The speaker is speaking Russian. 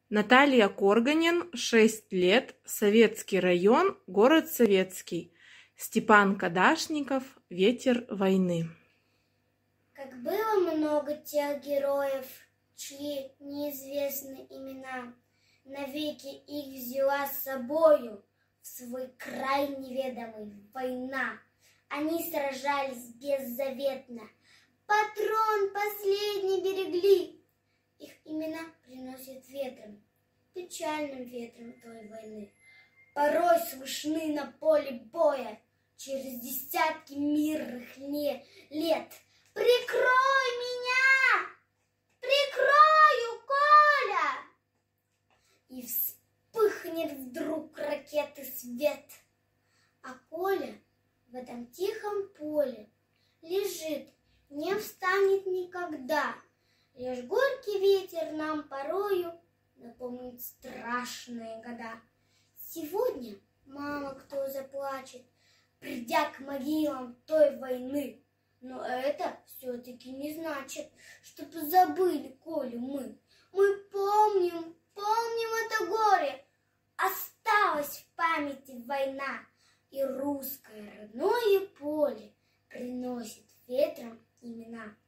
Наталья Корганин, 6 лет, Советский район, город Советский. Степан Кадашников, «Ветер войны». Как было много тех героев, чьи неизвестны имена, навеки их взяла с собою в свой край неведомый война. Они сражались беззаветно, патрон последний берегли. Их имена приносят ветром, печальным ветром той войны. Порой слышны на поле боя через десятки мирных лет. Прикрой меня! Прикрою, Коля! И вспыхнет вдруг ракеты свет. А Коля в этом тихом поле лежит, не встанет никогда. Лишь горький ветер нам порою напомнит страшные года. Сегодня мало кто заплачет, придя к могилам той войны. Но это все-таки не значит, что позабыли Колю мы. Мы помним это горе. Осталась в памяти война, и русское родное поле приносит ветром имена.